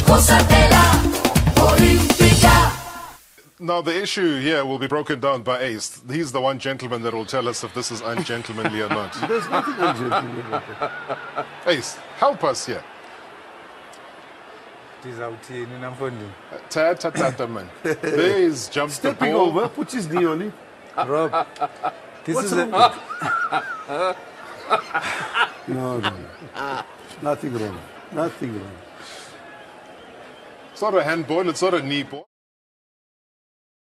Now, the issue here will be broken down by Ace. He's the one gentleman that will tell us if this is ungentlemanly or not. There's nothing ungentlemanly about it. Ace, help us here. Man. There is jumped Stepping the ball. over, puts his knee on it. Rob, this What's is wrong a... No. Nothing wrong. Nothing wrong. It's not a handball, it's not a knee ball.